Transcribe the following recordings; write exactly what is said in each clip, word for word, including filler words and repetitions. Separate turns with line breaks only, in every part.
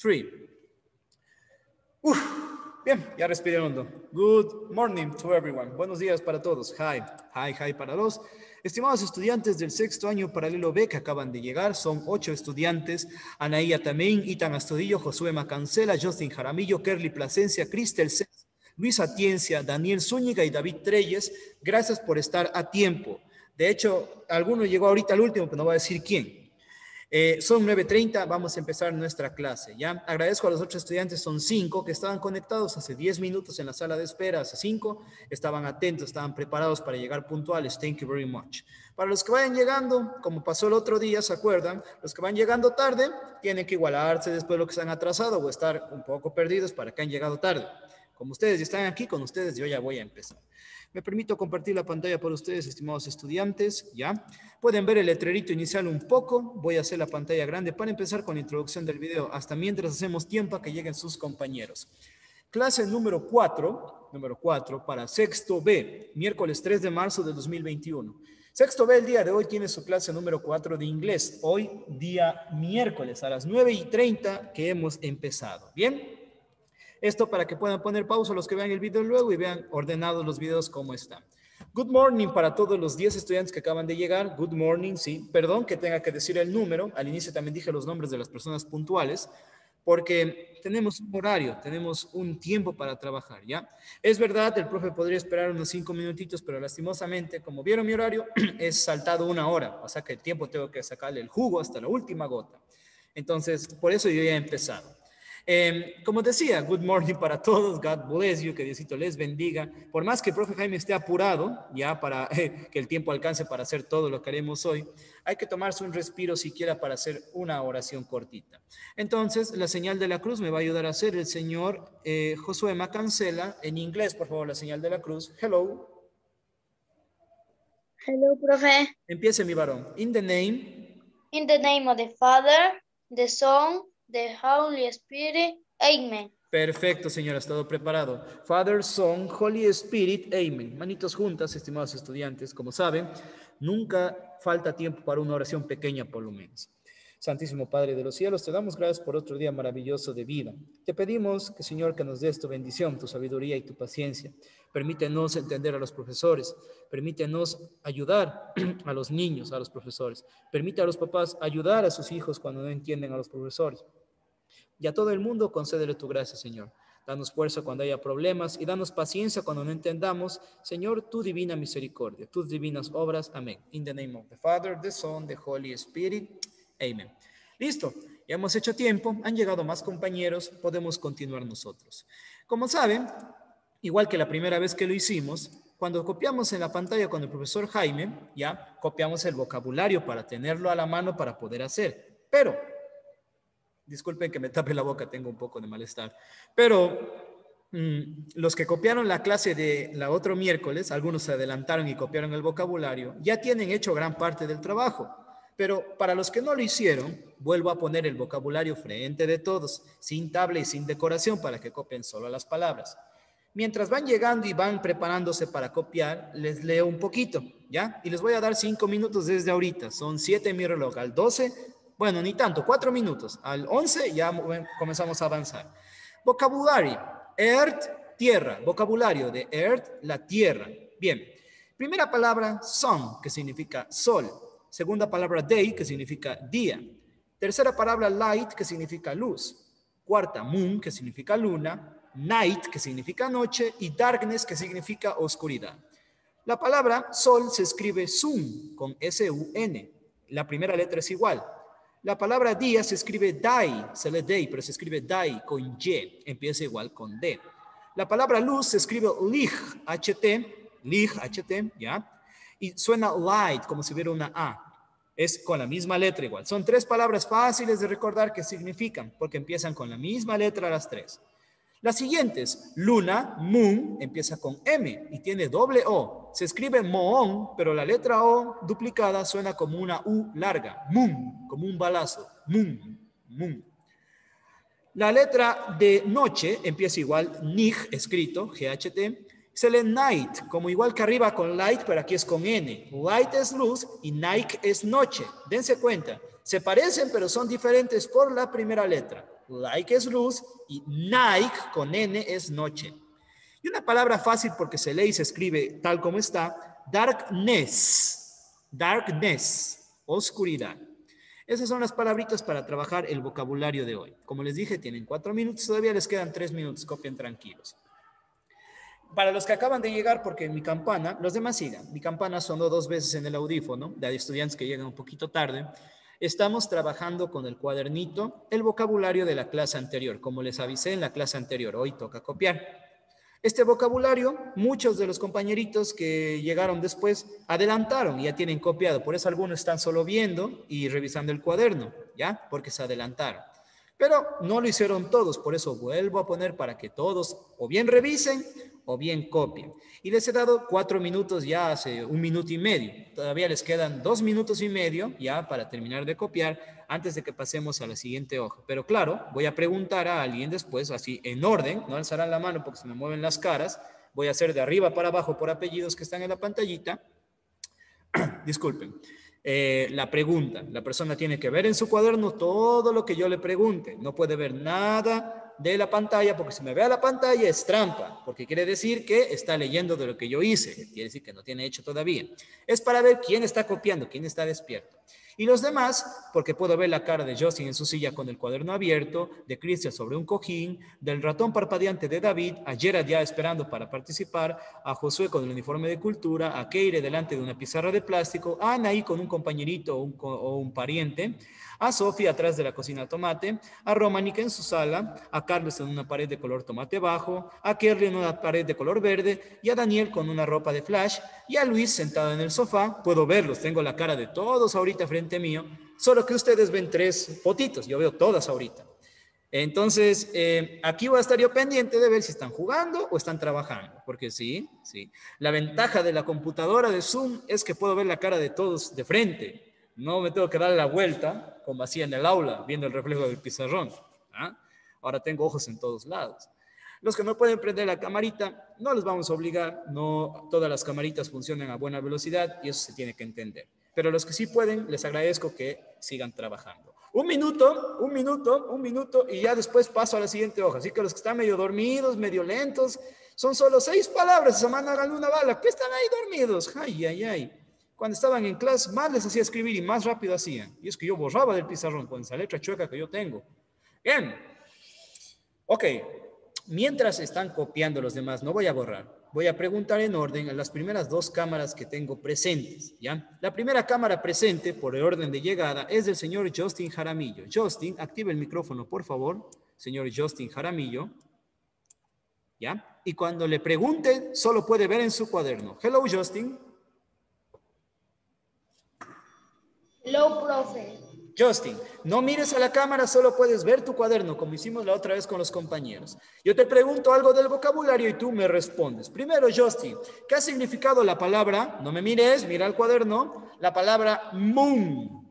three. Uf, bien, ya respiré hondo. Good morning to everyone. Buenos días para todos. Hi, hi, hi para los estimados estudiantes del sexto año paralelo B que acaban de llegar. Son ocho estudiantes. Anaía Tamén, Itan Astudillo, Josué Macancela, Justin Jaramillo, Kerly Plasencia, Cristel Cés, Luis Atiencia, Daniel Zúñiga y David Treyes. Gracias por estar a tiempo. De hecho, alguno llegó ahorita al último, pero no voy a decir quién. Eh, son nueve treinta, vamos a empezar nuestra clase, ¿ya? Agradezco a los otros estudiantes, son cinco que estaban conectados hace diez minutos en la sala de espera, hace cinco, estaban atentos, estaban preparados para llegar puntuales. Thank you very much. Para los que vayan llegando, como pasó el otro día, ¿se acuerdan? Los que van llegando tarde tienen que igualarse después de lo que se han atrasado o estar un poco perdidos para que han llegado tarde. Como ustedes ya están aquí, con ustedes yo ya voy a empezar. Me permito compartir la pantalla para ustedes, estimados estudiantes, ¿ya? Pueden ver el letrerito inicial un poco. Voy a hacer la pantalla grande para empezar con la introducción del video, hasta mientras hacemos tiempo a que lleguen sus compañeros. Clase número cuatro, número cuatro para sexto B, miércoles tres de marzo de dos mil veintiuno. Sexto B el día de hoy tiene su clase número cuatro de inglés. Hoy día miércoles a las nueve y treinta que hemos empezado. ¿Bien? Esto para que puedan poner pausa los que vean el video luego y vean ordenados los videos como están. Good morning para todos los diez estudiantes que acaban de llegar. Good morning, sí. Perdón que tenga que decir el número. Al inicio también dije los nombres de las personas puntuales porque tenemos un horario, tenemos un tiempo para trabajar, ¿ya? Es verdad, el profe podría esperar unos cinco minutitos, pero lastimosamente, como vieron mi horario, es saltado una hora. O sea que el tiempo tengo que sacarle el jugo hasta la última gota. Entonces, por eso yo ya he empezado. Eh, como decía, good morning para todos, God bless you, que Diosito les bendiga. Por más que el profe Jaime esté apurado, ya para eh, que el tiempo alcance para hacer todo lo que haremos hoy, hay que tomarse un respiro siquiera para hacer una oración cortita. Entonces, la señal de la cruz me va a ayudar a hacer el señor eh, Josué Macancela. En inglés, por favor, la señal de la cruz. Hello.
Hello, profe.
Empiece, mi varón. In the name.
In the name of the Father, the Son, the Holy Spirit. Amen.
Perfecto, señora, ha estado preparado. Father, Son, Holy Spirit. Amen. Manitos juntas, estimados estudiantes. Como saben, nunca falta tiempo para una oración pequeña, por lo menos. Santísimo Padre de los cielos, te damos gracias por otro día maravilloso de vida. Te pedimos que, Señor, que nos des tu bendición, tu sabiduría y tu paciencia. Permítenos entender a los profesores. Permítenos ayudar a los niños, a los profesores. Permite a los papás ayudar a sus hijos cuando no entienden a los profesores. Y a todo el mundo concédele tu gracia, Señor. Danos fuerza cuando haya problemas y danos paciencia cuando no entendamos. Señor, tu divina misericordia, tus divinas obras. Amén. In the name of the Father, the Son, the Holy Spirit. Amén. Listo, ya hemos hecho tiempo, han llegado más compañeros, podemos continuar nosotros. Como saben, igual que la primera vez que lo hicimos, cuando copiamos en la pantalla con el profesor Jaime, ya copiamos el vocabulario para tenerlo a la mano para poder hacer. Pero, disculpen que me tape la boca, tengo un poco de malestar, pero mmm, los que copiaron la clase de la otro miércoles, algunos se adelantaron y copiaron el vocabulario, ya tienen hecho gran parte del trabajo. Pero para los que no lo hicieron, vuelvo a poner el vocabulario frente de todos, sin tabla y sin decoración para que copien solo las palabras. Mientras van llegando y van preparándose para copiar, les leo un poquito, ¿ya? Y les voy a dar cinco minutos desde ahorita. Son siete en mi reloj. Al doce, bueno, ni tanto, cuatro minutos. Al once ya comenzamos a avanzar. Vocabulario, earth, tierra. Vocabulario de earth, la tierra. Bien. Primera palabra, sun, que significa sol. Segunda palabra, day, que significa día. Tercera palabra, light, que significa luz. Cuarta, moon, que significa luna. Night, que significa noche. Y darkness, que significa oscuridad. La palabra sol se escribe sun, con S U N. La primera letra es igual. La palabra día se escribe day, se lee day, pero se escribe day con Y. Empieza igual con D. La palabra luz se escribe lig, H T, lig, H T, ¿ya? Y suena light, como si hubiera una A. Es con la misma letra igual. Son tres palabras fáciles de recordar que significan, porque empiezan con la misma letra las tres. Las siguientes, luna, moon, empieza con M y tiene doble O. Se escribe moon, pero la letra O duplicada suena como una U larga. Moon, como un balazo. Moon, moon. La letra de noche empieza igual, nig, escrito, G H T. Se lee night, como igual que arriba con light, pero aquí es con N. Light es luz y night es noche. Dense cuenta, se parecen, pero son diferentes por la primera letra. Like es luz y night con N es noche. Y una palabra fácil porque se lee y se escribe tal como está, darkness, darkness, oscuridad. Esas son las palabritas para trabajar el vocabulario de hoy. Como les dije, tienen cuatro minutos, todavía les quedan tres minutos, copien tranquilos. Para los que acaban de llegar, porque mi campana, los demás sigan, mi campana sonó dos veces en el audífono, de estudiantes que llegan un poquito tarde. Estamos trabajando con el cuadernito, el vocabulario de la clase anterior. Como les avisé en la clase anterior, hoy toca copiar. Este vocabulario, muchos de los compañeritos que llegaron después adelantaron y ya tienen copiado. Por eso algunos están solo viendo y revisando el cuaderno, ¿ya? Porque se adelantaron. Pero no lo hicieron todos, por eso vuelvo a poner para que todos o bien revisen o bien copien. Y les he dado cuatro minutos ya hace un minuto y medio. Todavía les quedan dos minutos y medio ya para terminar de copiar antes de que pasemos a la siguiente hoja. Pero claro, voy a preguntar a alguien después, así en orden, no alzarán la mano porque se me mueven las caras. Voy a hacer de arriba para abajo por apellidos que están en la pantallita. Disculpen. Eh, la pregunta, la persona tiene que ver en su cuaderno todo lo que yo le pregunte, no puede ver nada de la pantalla, porque si me ve a la pantalla es trampa, porque quiere decir que está leyendo de lo que yo hice, quiere decir que no tiene hecho todavía. Es para ver quién está copiando, quién está despierto. Y los demás, porque puedo ver la cara de Justin en su silla con el cuaderno abierto, de Cristian sobre un cojín, del ratón parpadeante de David, a Gerard ya esperando para participar, a Josué con el uniforme de cultura, a Keire delante de una pizarra de plástico, a Anaí con un compañerito o un, o un pariente, a Sofía atrás de la cocina tomate, a Romanica en su sala, a Carlos en una pared de color tomate bajo, a Kerly en una pared de color verde y a Daniel con una ropa de flash y a Luis sentado en el sofá. Puedo verlos, tengo la cara de todos ahorita frente mío, solo que ustedes ven tres fotitos, yo veo todas ahorita. Entonces, eh, aquí voy a estar yo pendiente de ver si están jugando o están trabajando, porque sí, sí. La ventaja de la computadora de Zoom es que puedo ver la cara de todos de frente. No me tengo que dar la vuelta, como hacía en el aula, viendo el reflejo del pizarrón. ¿Ah? Ahora tengo ojos en todos lados. Los que no pueden prender la camarita, no les vamos a obligar. No todas las camaritas funcionan a buena velocidad y eso se tiene que entender. Pero los que sí pueden, les agradezco que sigan trabajando. Un minuto, un minuto, un minuto y ya después paso a la siguiente hoja. Así que los que están medio dormidos, medio lentos, son solo seis palabras. Esa mano hagan una bala. ¿Qué están ahí dormidos? Ay, ay, ay. Cuando estaban en clase, más les hacía escribir y más rápido hacían. Y es que yo borraba del pizarrón con esa letra chueca que yo tengo. Bien. Ok. Mientras están copiando los demás, no voy a borrar. Voy a preguntar en orden a las primeras dos cámaras que tengo presentes, ¿ya? La primera cámara presente, por el orden de llegada, es del señor Justin Jaramillo. Justin, active el micrófono, por favor. Señor Justin Jaramillo. ¿Ya? Y cuando le pregunte, solo puede ver en su cuaderno. Hello, Justin.
Hello, profe.
Justin, no mires a la cámara, solo puedes ver tu cuaderno, como hicimos la otra vez con los compañeros. Yo te pregunto algo del vocabulario y tú me respondes. Primero, Justin, ¿qué ha significado la palabra? No me mires, mira el cuaderno. La palabra moon.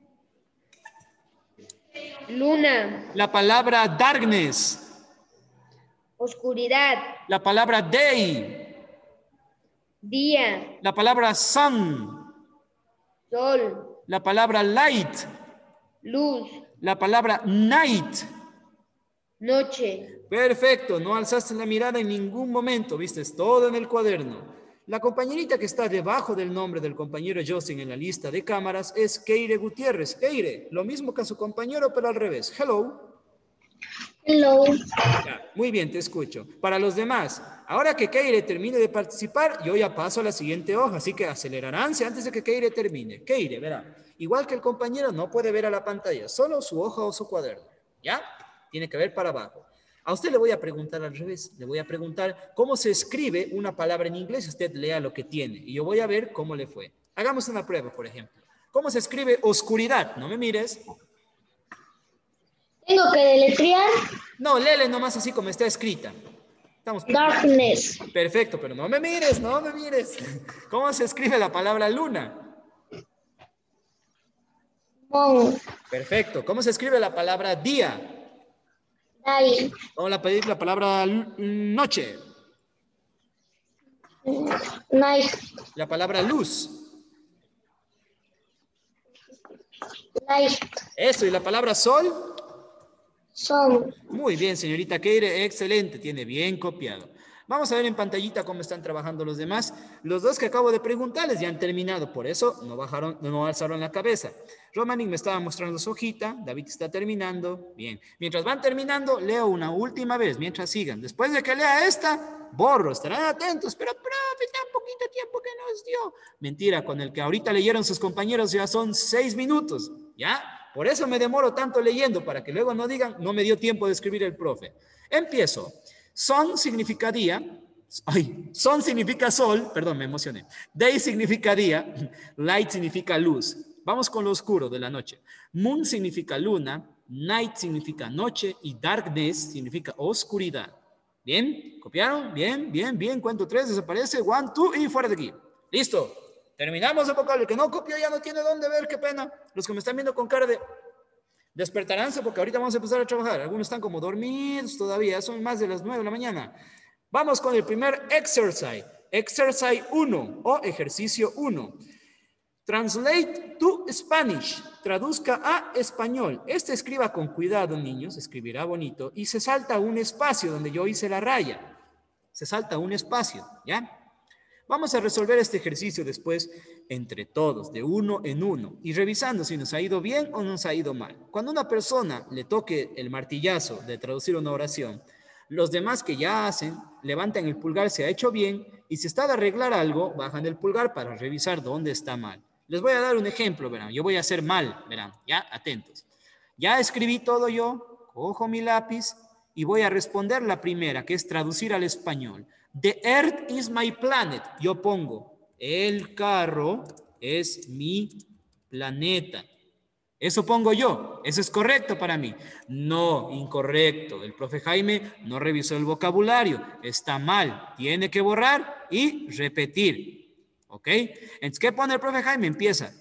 Luna.
La palabra darkness.
Oscuridad.
La palabra day.
Día.
La palabra sun.
Sol.
La palabra light.
Luz.
La palabra night.
Noche.
Perfecto, no alzaste la mirada en ningún momento, viste todo en el cuaderno. La compañerita que está debajo del nombre del compañero Justin en la lista de cámaras es Keire Gutiérrez. Keire, lo mismo que a su compañero, pero al revés. Hello.
Hello.
Ya, muy bien, te escucho. Para los demás, ahora que Keire termine de participar, yo ya paso a la siguiente hoja, así que aceleraránse antes de que Keire termine. Keire, verá, igual que el compañero no puede ver a la pantalla, solo su hoja o su cuaderno, ¿ya? Tiene que ver para abajo. A usted le voy a preguntar al revés, le voy a preguntar cómo se escribe una palabra en inglés, usted lea lo que tiene y yo voy a ver cómo le fue. Hagamos una prueba, por ejemplo. ¿Cómo se escribe oscuridad? No me mires.
¿Tengo que deletrear?
No, léele nomás así como está escrita. Estamos...
Darkness.
Perfecto, pero no me mires, no me mires. ¿Cómo se escribe la palabra luna?
Moon.
Perfecto. ¿Cómo se escribe la palabra día?
Day.
Vamos a pedir la palabra noche.
Night.
La palabra luz.
Light.
Eso, ¿y la palabra sol?
Son.
Muy bien, señorita Keire, excelente, tiene bien copiado. Vamos a ver en pantallita cómo están trabajando los demás. Los dos que acabo de preguntarles ya han terminado, por eso no bajaron, no alzaron la cabeza. Romanik me estaba mostrando su hojita, David está terminando. Bien, mientras van terminando, leo una última vez, mientras sigan. Después de que lea esta, borro, estarán atentos, pero profe, tan poquito tiempo que nos dio. Mentira, con el que ahorita leyeron sus compañeros ya son seis minutos, ¿ya? Por eso me demoro tanto leyendo, para que luego no digan, no me dio tiempo de escribir el profe. Empiezo. Son significa día, ay, son significa sol, perdón, me emocioné. Day significa día, light significa luz. Vamos con lo oscuro de la noche. Moon significa luna, night significa noche y darkness significa oscuridad. ¿Bien? ¿Copiaron? Bien, bien, bien. Cuento tres, desaparece. One, two y fuera de aquí. Listo. Terminamos el vocabulario. El que no copió ya no tiene dónde ver, qué pena. Los que me están viendo con cara de... despertaránse porque ahorita vamos a empezar a trabajar. Algunos están como dormidos todavía, son más de las nueve de la mañana. Vamos con el primer exercise. Exercise uno o ejercicio uno. Translate to Spanish. Traduzca a español. Este escriba con cuidado, niños, escribirá bonito y se salta un espacio donde yo hice la raya. Se salta un espacio, ¿ya? Vamos a resolver este ejercicio después entre todos, de uno en uno, y revisando si nos ha ido bien o nos ha ido mal. Cuando una persona le toque el martillazo de traducir una oración, los demás que ya hacen, levantan el pulgar si ha hecho bien, y si está de arreglar algo, bajan el pulgar para revisar dónde está mal. Les voy a dar un ejemplo, verán, yo voy a hacer mal, verán, ya, atentos. Ya escribí todo yo, cojo mi lápiz y voy a responder la primera, que es traducir al español. The earth is my planet. Yo pongo, el carro es mi planeta. Eso pongo yo. Eso es correcto para mí. No, incorrecto. El profe Jaime no revisó el vocabulario. Está mal. Tiene que borrar y repetir. ¿Ok? Entonces, ¿qué pone el profe Jaime? Empieza.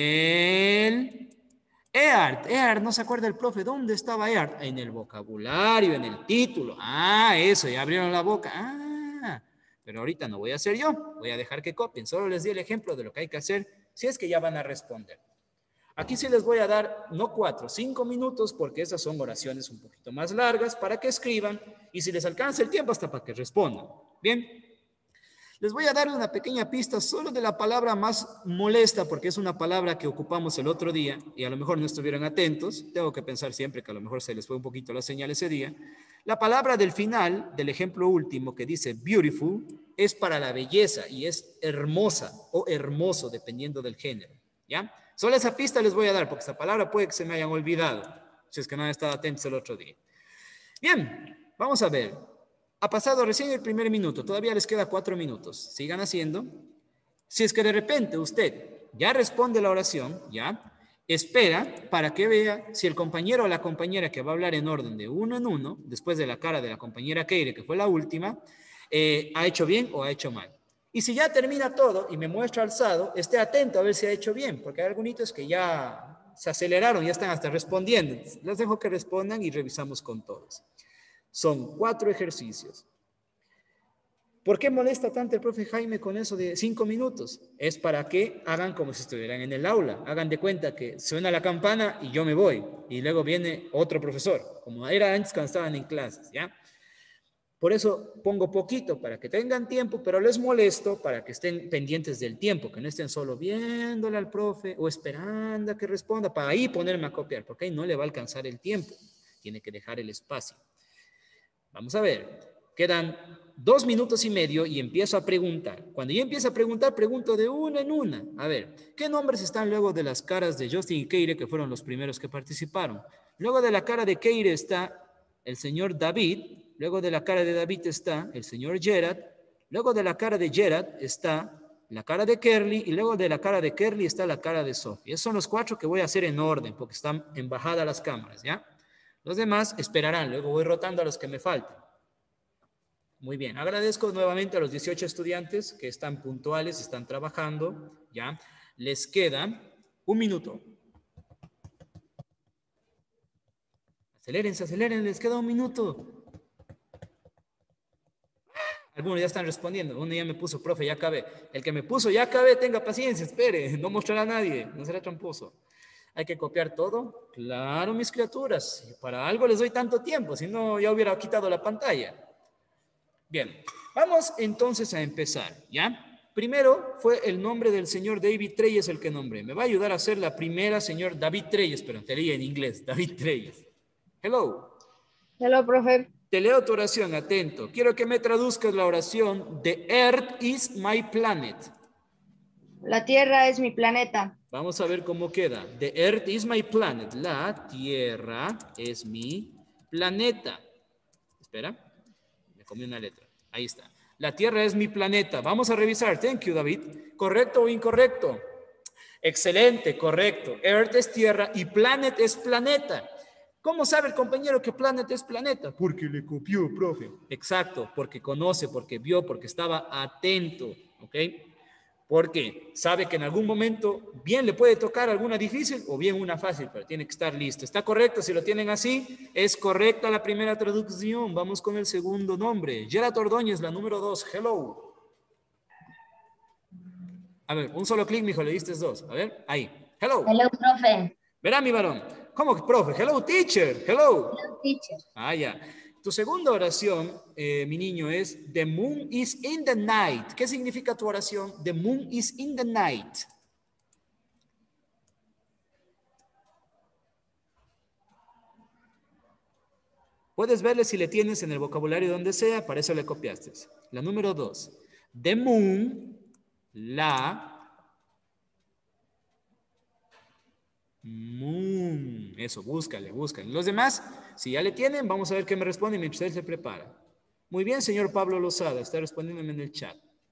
El... EART, EART, no se acuerda el profe, ¿dónde estaba EART? En el vocabulario, en el título. Ah, eso, ya abrieron la boca. Ah, pero ahorita no voy a hacer yo, voy a dejar que copien. Solo les di el ejemplo de lo que hay que hacer si es que ya van a responder. Aquí sí les voy a dar, no cuatro, cinco minutos, porque esas son oraciones un poquito más largas para que escriban y si les alcanza el tiempo hasta para que respondan. Bien. Les voy a dar una pequeña pista solo de la palabra más molesta, porque es una palabra que ocupamos el otro día y a lo mejor no estuvieron atentos. Tengo que pensar siempre que a lo mejor se les fue un poquito la señal ese día. La palabra del final, del ejemplo último que dice beautiful, es para la belleza y es hermosa o hermoso, dependiendo del género. ¿Ya? Solo esa pista les voy a dar, porque esa palabra puede que se me hayan olvidado, si es que no han estado atentos el otro día. Bien, vamos a ver. Ha pasado recién el primer minuto, todavía les queda cuatro minutos. Sigan haciendo. Si es que de repente usted ya responde la oración, ya, espera para que vea si el compañero o la compañera que va a hablar en orden de uno en uno, después de la cara de la compañera Keire, que fue la última, eh, ha hecho bien o ha hecho mal. Y si ya termina todo y me muestra alzado, esté atento a ver si ha hecho bien, porque hay algunos que ya se aceleraron, ya están hasta respondiendo. Les dejo que respondan y revisamos con todos. Son cuatro ejercicios. ¿Por qué molesta tanto el profe Jaime con eso de cinco minutos? Es para que hagan como si estuvieran en el aula. Hagan de cuenta que suena la campana y yo me voy. Y luego viene otro profesor, como era antes cuando estaban en clases, ¿ya? Por eso pongo poquito, para que tengan tiempo, pero les molesto para que estén pendientes del tiempo, que no estén solo viéndole al profe o esperando a que responda, para ahí ponerme a copiar, porque ahí no le va a alcanzar el tiempo. Tiene que dejar el espacio. Vamos a ver, quedan dos minutos y medio y empiezo a preguntar. Cuando yo empiezo a preguntar, pregunto de una en una. A ver, ¿qué nombres están luego de las caras de Justin y Keire, que fueron los primeros que participaron? Luego de la cara de Keire está el señor David, luego de la cara de David está el señor Gerard, luego de la cara de Gerard está la cara de Kerly y luego de la cara de Kerly está la cara de Sophie. Esos son los cuatro que voy a hacer en orden porque están en bajada las cámaras, ¿ya? Los demás esperarán, luego voy rotando a los que me faltan. Muy bien, agradezco nuevamente a los dieciocho estudiantes que están puntuales, están trabajando, ¿ya? Les queda un minuto. Acelérense, aceleren, les queda un minuto. Algunos ya están respondiendo, uno ya me puso, profe, ya acabé. El que me puso, ya acabé, tenga paciencia, espere, no mostrará a nadie, no será tramposo. ¿Hay que copiar todo? Claro, mis criaturas. Para algo les doy tanto tiempo, si no ya hubiera quitado la pantalla. Bien, vamos entonces a empezar, ¿ya? Primero fue el nombre del señor David Treyes el que nombré. Me va a ayudar a hacer la primera, señor David Treyes, pero te leí en inglés, David Treyes. Hello.
Hello, profe.
Te leo tu oración, atento. Quiero que me traduzcas la oración. The Earth is my planet.
La Tierra es mi planeta.
Vamos a ver cómo queda. The Earth is my planet. La Tierra es mi planeta. Espera, me comí una letra. Ahí está. La Tierra es mi planeta. Vamos a revisar. Thank you, David. ¿Correcto o incorrecto? Excelente, correcto. Earth es tierra y planet es planeta. ¿Cómo sabe el compañero que planet es planeta? Porque le copió, profe. Exacto, porque conoce, porque vio, porque estaba atento. ¿Ok? Porque sabe que en algún momento bien le puede tocar alguna difícil o bien una fácil, pero tiene que estar listo. ¿Está correcto? Si lo tienen así, es correcta la primera traducción. Vamos con el segundo nombre. Gerard Ordóñez, la número dos. Hello. A ver, un solo clic, mijo, le diste dos. A ver, ahí. Hello.
Hello, profe.
Verá, mi varón. ¿Cómo que, profe? Hello, teacher. Hello.
Hello, teacher.
Ah, ya. Tu segunda oración, eh, mi niño, es The moon is in the night. ¿Qué significa tu oración? The moon is in the night. Puedes verle si le tienes en el vocabulario donde sea, para eso le copiaste. La número dos. The moon, la moon. Eso, búscale, búscale. Los demás, si ya le tienen, vamos a ver qué me responden mientras usted se prepara. Muy bien, señor Pablo Lozada, está respondiéndome en el chat.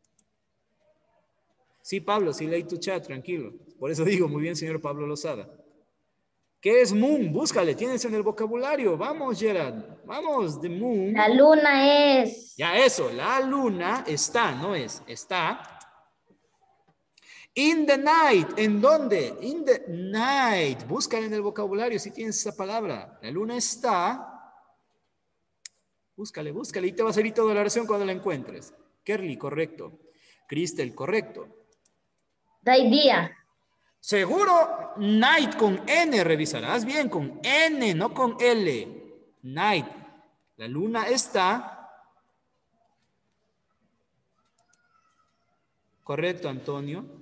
Sí, Pablo, sí leí tu chat, tranquilo. Por eso digo, muy bien, señor Pablo Lozada. ¿Qué es moon? Búscale, tienes en el vocabulario. Vamos, Gerard, vamos, the moon.
La luna es.
Ya eso, la luna está, no es, está. In the night, ¿en dónde? In the night. Búscala en el vocabulario si tienes esa palabra. La luna está. Búscale, búscale y te va a salir toda la oración cuando la encuentres. Kerly, correcto. Cristel, correcto.
Day día.
Seguro, night con N, revisarás bien, con N, no con L. Night. La luna está. Correcto, Antonio.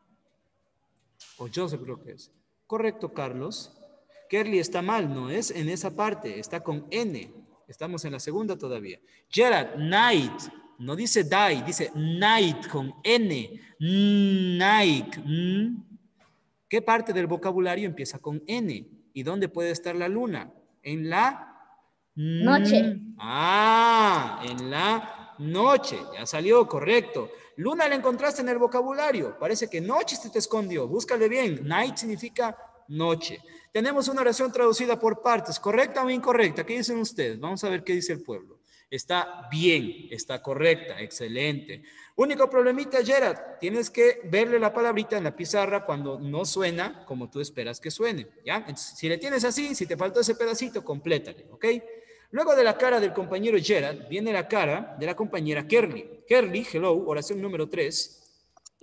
O Joseph creo que es. Correcto, Carlos. Kerly está mal, no es en esa parte, está con N. Estamos en la segunda todavía. Gerard, night. No dice die, dice night con N. Night. ¿Qué parte del vocabulario empieza con N? ¿Y dónde puede estar la luna? En la
noche.
Ah, en la noche. Ya salió, correcto. Luna la encontraste en el vocabulario. Parece que noche se te escondió. Búscale bien. Night significa noche. Tenemos una oración traducida por partes. ¿Correcta o incorrecta? ¿Qué dicen ustedes? Vamos a ver qué dice el pueblo. Está bien, está correcta, excelente. Único problemita, Gerard, tienes que verle la palabrita en la pizarra cuando no suena como tú esperas que suene, ¿ya? Entonces, si le tienes así, si te faltó ese pedacito, complétale, ¿ok? Luego de la cara del compañero Gerard, viene la cara de la compañera Kerly. Kerly, hello, oración número tres.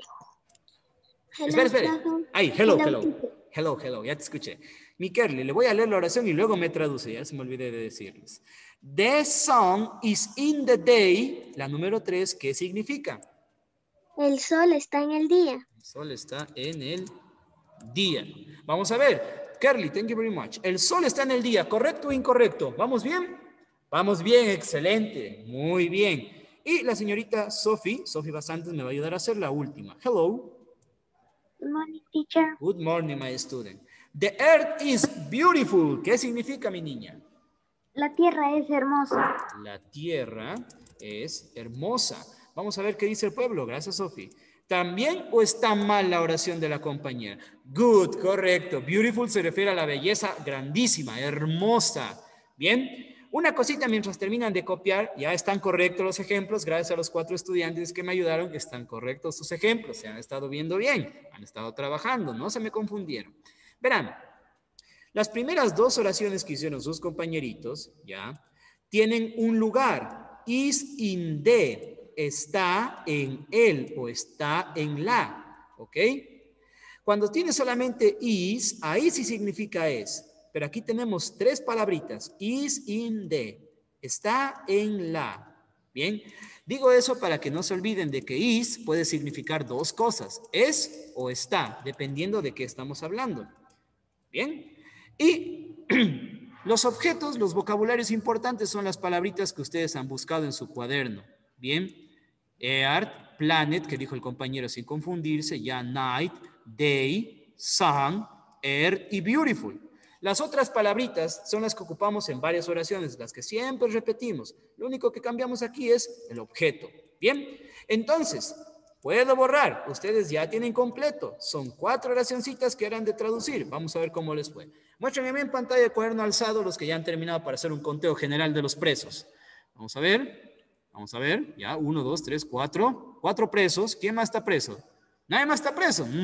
Espera, espera. Ahí, hello, hello. Hello, hello, ya te escuché. Mi Kerly, le voy a leer la oración y luego me traduce, ya se me olvidé de decirles. The sun is in the day, la número tres, ¿qué significa?
El sol está en el día.
El sol está en el día. Vamos a ver. Kerly, thank you very much. El sol está en el día, ¿correcto o incorrecto? ¿Vamos bien? Vamos bien, excelente. Muy bien. Y la señorita Sophie, Sophie Basantes, me va a ayudar a hacer la última. Hello.
Good morning, teacher.
Good morning, my student. The earth is beautiful. ¿Qué significa, mi niña?
La tierra es hermosa.
La tierra es hermosa. Vamos a ver qué dice el pueblo. Gracias, Sophie. ¿También o está mal la oración de la compañera? Good, correcto. Beautiful se refiere a la belleza grandísima, hermosa. Bien. Una cosita mientras terminan de copiar, ya están correctos los ejemplos, gracias a los cuatro estudiantes que me ayudaron, que están correctos sus ejemplos, se han estado viendo bien, han estado trabajando, no se me confundieron. Verán, las primeras dos oraciones que hicieron sus compañeritos, ya, tienen un lugar, is in the, está en él o está en la, ¿ok? Cuando tiene solamente is, ahí sí significa es. Pero aquí tenemos tres palabritas. Is in the. Está en la. Bien. Digo eso para que no se olviden de que is puede significar dos cosas. Es o está, dependiendo de qué estamos hablando. Bien. Y los objetos, los vocabularios importantes son las palabritas que ustedes han buscado en su cuaderno. Bien. Earth, planet, que dijo el compañero sin confundirse, ya night, day, sun, earth y beautiful. Las otras palabritas son las que ocupamos en varias oraciones, las que siempre repetimos. Lo único que cambiamos aquí es el objeto. Bien, entonces, puedo borrar. Ustedes ya tienen completo. Son cuatro oracioncitas que eran de traducir. Vamos a ver cómo les fue. Muéstrenme en pantalla el cuaderno alzado los que ya han terminado para hacer un conteo general de los presos. Vamos a ver. Vamos a ver. Ya, uno, dos, tres, cuatro. Cuatro presos. ¿Quién más está preso? Nadie más está preso. Mm,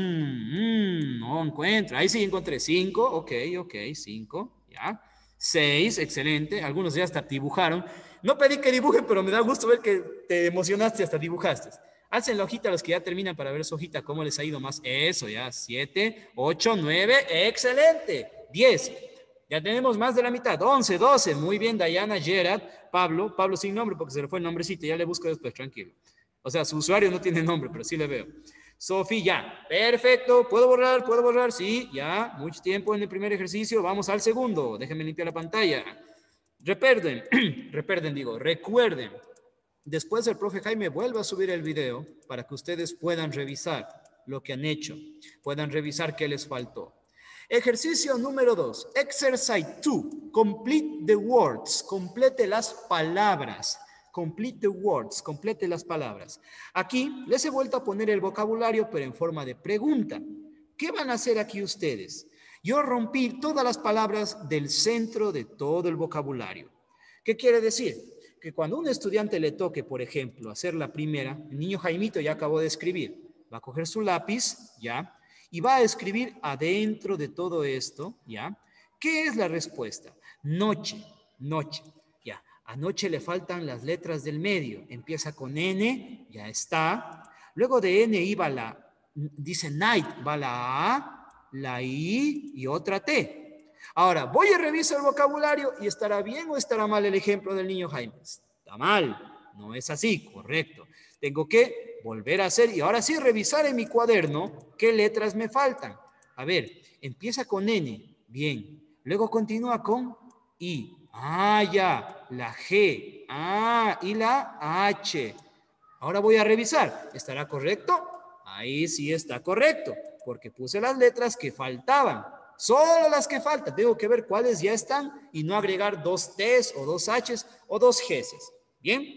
mm, no encuentro. Ahí sí encontré. Cinco. Ok, ok. Cinco. Ya. Seis. Excelente. Algunos ya hasta dibujaron. No pedí que dibujen, pero me da gusto ver que te emocionaste hasta dibujaste. Alcen la hojita los que ya terminan para ver su hojita cómo les ha ido más. Eso, ya. Siete, ocho, nueve. Excelente. Diez. Ya tenemos más de la mitad. Once, doce. Muy bien, Dayana, Gerard, Pablo. Pablo sin nombre porque se le fue el nombrecito. Ya le busco después, tranquilo. O sea, su usuario no tiene nombre, pero sí le veo. Sofía, ya. Perfecto. ¿Puedo borrar? ¿Puedo borrar? Sí, ya. Mucho tiempo en el primer ejercicio. Vamos al segundo. Déjenme limpiar la pantalla. Recuerden, recuerden, digo, recuerden. Después el profe Jaime vuelve a subir el video para que ustedes puedan revisar lo que han hecho. Puedan revisar qué les faltó. Ejercicio número dos. Exercise two. Complete the words. Complete las palabras. Complete the words. Complete las palabras. Aquí les he vuelto a poner el vocabulario, pero en forma de pregunta. ¿Qué van a hacer aquí ustedes? Yo rompí todas las palabras del centro de todo el vocabulario. ¿Qué quiere decir? Que cuando a un estudiante le toque, por ejemplo, hacer la primera, el niño Jaimito ya acabó de escribir. Va a coger su lápiz, ¿ya? Y va a escribir adentro de todo esto, ¿ya? ¿Qué es la respuesta? Noche, noche, ¿ya? Anoche le faltan las letras del medio. Empieza con N, ya está. Luego de N iba la, dice night, va la A, la I y otra T. Ahora, voy a revisar el vocabulario y estará bien o estará mal el ejemplo del niño Jaime. Está mal, no es así, correcto. Tengo que volver a hacer y ahora sí revisar en mi cuaderno qué letras me faltan. A ver, empieza con N, bien. Luego continúa con I. Ah, ya, la G. Ah, y la H. Ahora voy a revisar. ¿Estará correcto? Ahí sí está correcto, porque puse las letras que faltaban. Solo las que faltan. Tengo que ver cuáles ya están y no agregar dos T's o dos H's o dos G's. ¿Bien?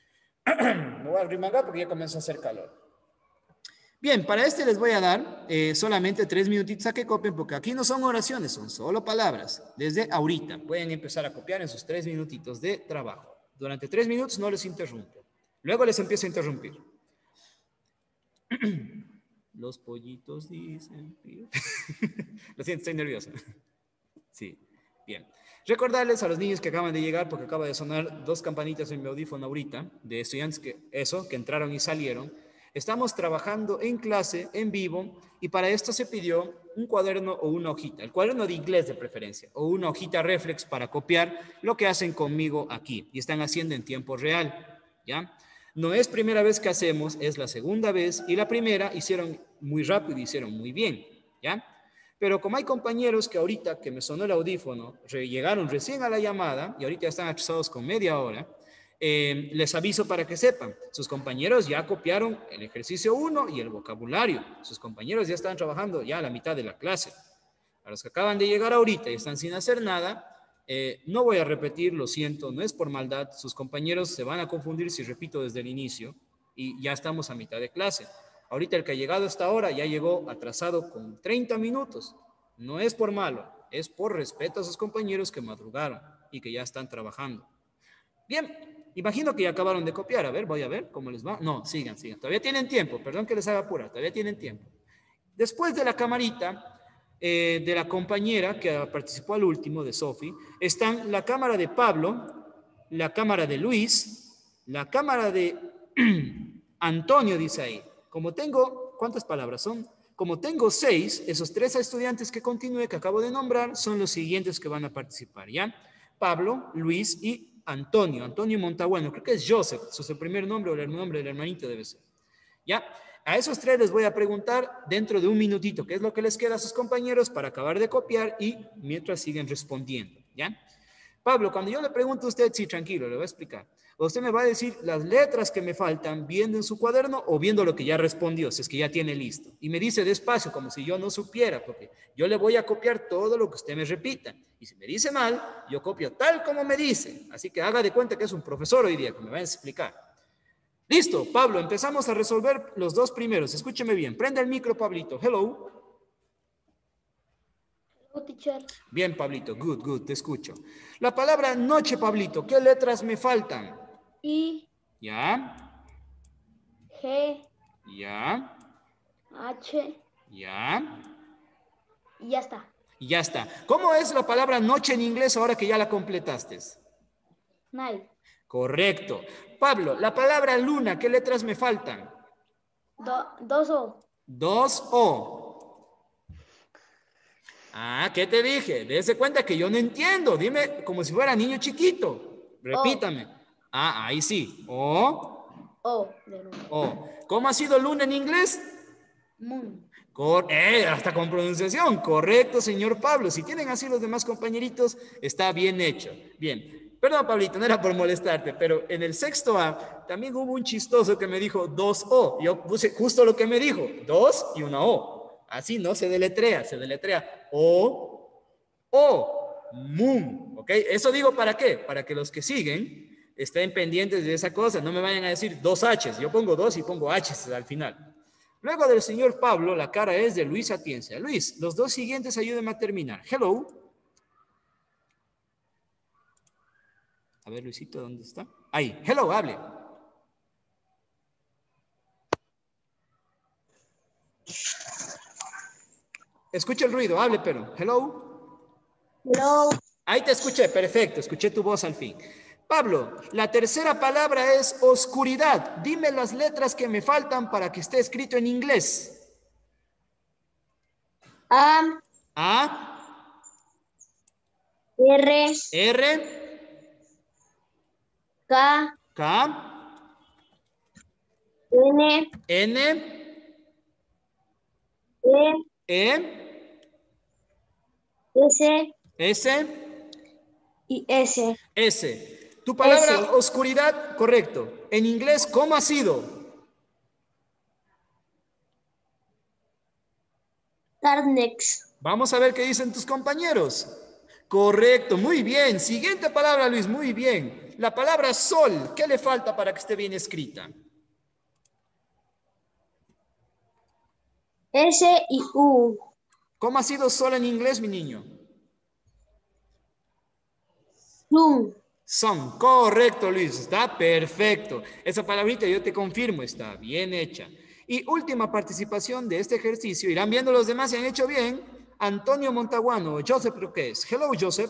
Me voy a arremangar porque ya comenzó a hacer calor. Bien, para este les voy a dar eh, solamente tres minutitos a que copien, porque aquí no son oraciones, son solo palabras. Desde ahorita pueden empezar a copiar en sus tres minutitos de trabajo. Durante tres minutos no les interrumpo. Luego les empiezo a interrumpir. Los pollitos dicen... Lo siento, estoy nervioso. Sí, bien. Recordarles a los niños que acaban de llegar, porque acaba de sonar dos campanitas en mi audífono ahorita, de estudiantes que, eso, que entraron y salieron. Estamos trabajando en clase, en vivo, y para esto se pidió un cuaderno o una hojita. El cuaderno de inglés de preferencia, o una hojita reflex para copiar lo que hacen conmigo aquí, y están haciendo en tiempo real, ¿ya? No es primera vez que hacemos, es la segunda vez, y la primera hicieron muy rápido, hicieron muy bien, ¿ya? Pero como hay compañeros que ahorita que me sonó el audífono, re, llegaron recién a la llamada, y ahorita ya están atrasados con media hora, eh, les aviso para que sepan, sus compañeros ya copiaron el ejercicio uno y el vocabulario, sus compañeros ya están trabajando ya a la mitad de la clase. A los que acaban de llegar ahorita y están sin hacer nada, Eh, no voy a repetir, lo siento, no es por maldad, sus compañeros se van a confundir si repito desde el inicio y ya estamos a mitad de clase. Ahorita el que ha llegado hasta ahora ya llegó atrasado con treinta minutos. No es por malo, es por respeto a sus compañeros que madrugaron y que ya están trabajando. Bien, imagino que ya acabaron de copiar. A ver, voy a ver cómo les va. No, sigan, sigan. Todavía tienen tiempo, perdón que les haga apurar, todavía tienen tiempo. Después de la camarita... Eh, de la compañera que participó al último, de Sophie, están la cámara de Pablo, la cámara de Luis, la cámara de Antonio, dice ahí. Como tengo, ¿cuántas palabras son? Como tengo seis, esos tres estudiantes que continúe, que acabo de nombrar, son los siguientes que van a participar, ¿ya? Pablo, Luis y Antonio. Antonio Montaguano, creo que es Joseph, eso es el primer nombre o el nombre del hermanito debe ser, ¿ya? A esos tres les voy a preguntar dentro de un minutito qué es lo que les queda a sus compañeros para acabar de copiar y mientras siguen respondiendo, ¿ya? Pablo, cuando yo le pregunto a usted, sí, tranquilo, le voy a explicar. Usted me va a decir las letras que me faltan viendo en su cuaderno o viendo lo que ya respondió, si es que ya tiene listo. Y me dice despacio, como si yo no supiera, porque yo le voy a copiar todo lo que usted me repita. Y si me dice mal, yo copio tal como me dice. Así que haga de cuenta que es un profesor hoy día que me va a explicar. Listo, Pablo, empezamos a resolver los dos primeros. Escúcheme bien. Prenda el micro, Pablito. Hello.
Hello, teacher.
Bien, Pablito. Good, good. Te escucho. La palabra noche, Pablito. ¿Qué letras me faltan?
I,
Ya.
G,
Ya.
H,
Ya.
y ya está.
Y ya está. ¿Cómo es la palabra noche en inglés ahora que ya la completaste?
Night.
Correcto. Pablo, la palabra luna, ¿qué letras me faltan?
Do, dos O.
Dos O. Ah, ¿qué te dije? Dese cuenta que yo no entiendo. Dime como si fuera niño chiquito. Repítame. Ah, ahí sí. O.
O. De nuevo.
O. ¿Cómo ha sido luna en inglés?
Moon.
Cor eh, hasta con pronunciación. Correcto, señor Pablo. Si tienen así los demás compañeritos, está bien hecho. Bien. Perdón, Pablito, no era por molestarte, pero en el sexto A también hubo un chistoso que me dijo dos O. Yo puse justo lo que me dijo, dos y una O. Así no se deletrea, se deletrea O, O, moon. ¿Ok? Eso digo para qué? Para que los que siguen estén pendientes de esa cosa. No me vayan a decir dos H's. Yo pongo dos y pongo H's al final. Luego del señor Pablo, la cara es de Luis Atienza. Luis, los dos siguientes ayúdenme a terminar. Hello. A ver, Luisito, ¿dónde está? Ahí. Hello, hable. Escucha el ruido, hable, pero. Hello.
Hello.
Ahí te escuché, perfecto. Escuché tu voz al fin. Pablo, la tercera palabra es oscuridad. Dime las letras que me faltan para que esté escrito en inglés.
A.
A.
R.
R.
K.
K.
N.
N.
E.
E.
S.
S.
Y S.
S. Tu palabra
S.
oscuridad, correcto. En inglés, ¿cómo ha sido?
Darkness.
Vamos a ver qué dicen tus compañeros. Correcto, muy bien. Siguiente palabra, Luis, muy bien. La palabra sol, ¿qué le falta para que esté bien escrita?
S y U.
¿Cómo ha sido sol en inglés, mi niño?
Sun.
Sun, correcto, Luis, está perfecto. Esa palabrita yo te confirmo, está bien hecha. Y última participación de este ejercicio. Irán viendo los demás si han hecho bien. Antonio Montaguano, Joseph, ¿pero qué es? Hello, Joseph.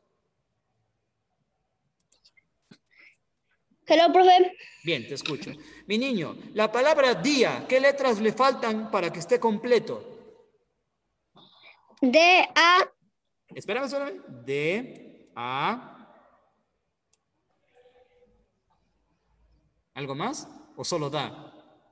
Hello, profe.
Bien, te escucho. Mi niño, la palabra día, ¿qué letras le faltan para que esté completo?
D, A.
Espérame, espérame. D, A. ¿Algo más? ¿O solo da?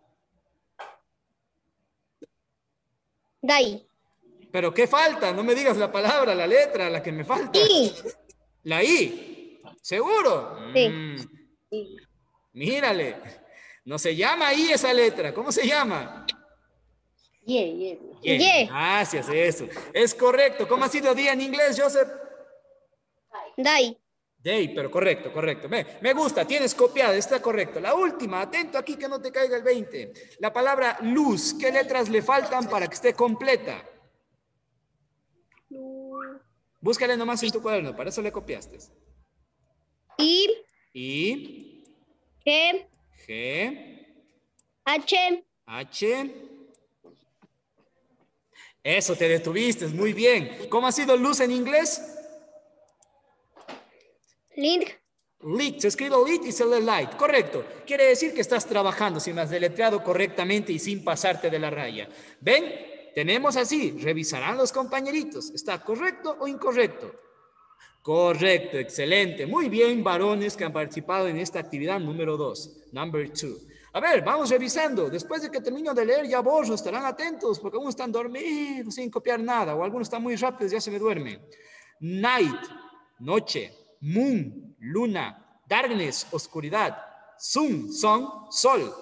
Dai.
¿Pero qué falta? No me digas la palabra, la letra, la que me falta.
I.
La I. ¿Seguro?
Sí.
Mm,
Sí.
mírale. No se llama I esa letra. ¿Cómo se llama?
Yeah, yeah.
Yeah.
Yeah.
Gracias, eso. Es correcto. ¿Cómo ha sido día en inglés, Joseph?
Dai.
Day, pero correcto, correcto. Me, me gusta, tienes copiada, está correcto. La última, atento aquí que no te caiga el veinte. La palabra luz, ¿qué letras le faltan para que esté completa? Búscale nomás en tu cuaderno, para eso le copiaste.
I.
I,
G.
G,
H.
H. Eso, te detuviste, muy bien. ¿Cómo ha sido luz en inglés?
Link.
Lit, se escribe lit y se lee light, correcto. Quiere decir que estás trabajando si me has deletreado correctamente y sin pasarte de la raya. ¿Ven? tenemos así, revisarán los compañeritos. ¿Está correcto o incorrecto? Correcto, excelente. Muy bien, varones que han participado en esta actividad número dos, number two. A ver, vamos revisando. Después de que termino de leer, ya borro, estarán atentos, porque algunos están dormidos sin copiar nada, o algunos están muy rápidos, ya se me duermen. Night, noche. Moon, luna. Darkness, oscuridad. Sun, son, sol.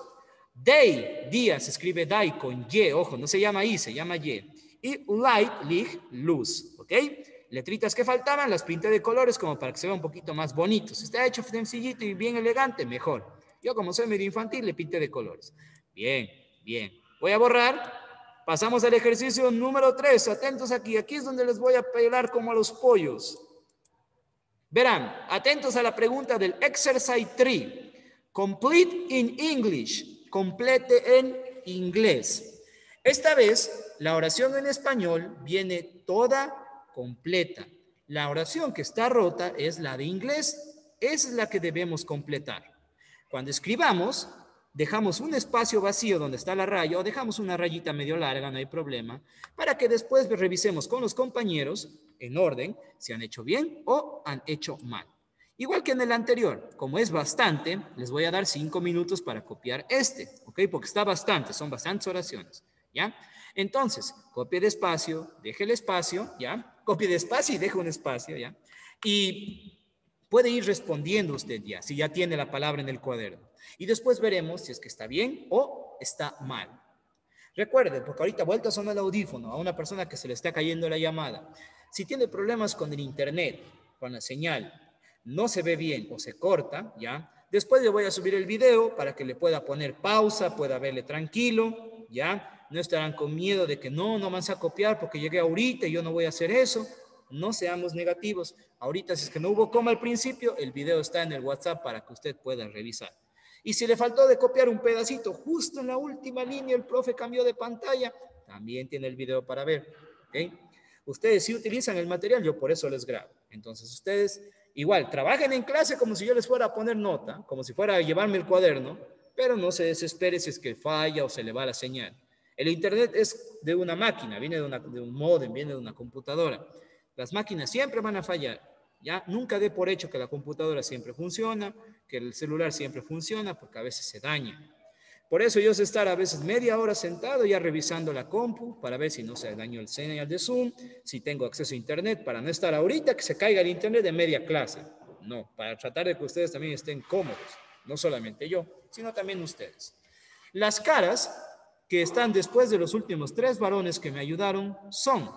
Day, día, se escribe day con Y, ojo, no se llama I, se llama Y. Y light, lig, luz, ¿ok? Letritas que faltaban, las pinté de colores como para que se vea un poquito más bonito. Si está hecho sencillito y bien elegante, mejor. Yo como soy medio infantil, le pinté de colores. Bien, bien. Voy a borrar. Pasamos al ejercicio número tres. Atentos aquí. Aquí es donde les voy a pelar como a los pollos. Verán, atentos a la pregunta del exercise tres. Complete in English. Complete en inglés. Esta vez, la oración en español viene toda completa. La oración que está rota es la de inglés. Esa es la que debemos completar. Cuando escribamos, dejamos un espacio vacío donde está la raya o dejamos una rayita medio larga, no hay problema, para que después revisemos con los compañeros en orden si han hecho bien o han hecho mal. Igual que en el anterior, como es bastante, les voy a dar cinco minutos para copiar este, ¿ok? Porque está bastante, son bastantes oraciones, ¿ya? Entonces, copie despacio, deje el espacio, ¿ya? Copie despacio y deje un espacio, ¿ya? Y puede ir respondiendo usted ya, si ya tiene la palabra en el cuaderno. Y después veremos si es que está bien o está mal. Recuerden, porque ahorita vuelta a sonar el audífono a una persona que se le está cayendo la llamada. Si tiene problemas con el internet, con la señal, no se ve bien o se corta, ¿ya? Después le voy a subir el video para que le pueda poner pausa, pueda verle tranquilo, ¿ya? No estarán con miedo de que no, no vas a copiar porque llegué ahorita y yo no voy a hacer eso. No seamos negativos. Ahorita, si es que no hubo coma al principio, el video está en el WhatsApp para que usted pueda revisar. Y si le faltó de copiar un pedacito, justo en la última línea el profe cambió de pantalla, también tiene el video para ver, ¿ok? Ustedes sí utilizan el material, yo por eso les grabo. Entonces ustedes igual trabajen en clase como si yo les fuera a poner nota, como si fuera a llevarme el cuaderno, pero no se desespere si es que falla o se le va la señal. El internet es de una máquina, viene de, una, de un módem, viene de una computadora. Las máquinas siempre van a fallar. Ya nunca dé por hecho que la computadora siempre funciona, que el celular siempre funciona, porque a veces se daña. Por eso yo sé estar a veces media hora sentado ya revisando la compu para ver si no se dañó el señal de Zoom, si tengo acceso a internet, para no estar ahorita que se caiga el internet de media clase. No, para tratar de que ustedes también estén cómodos, no solamente yo, sino también ustedes. Las caras que están después de los últimos tres varones que me ayudaron son,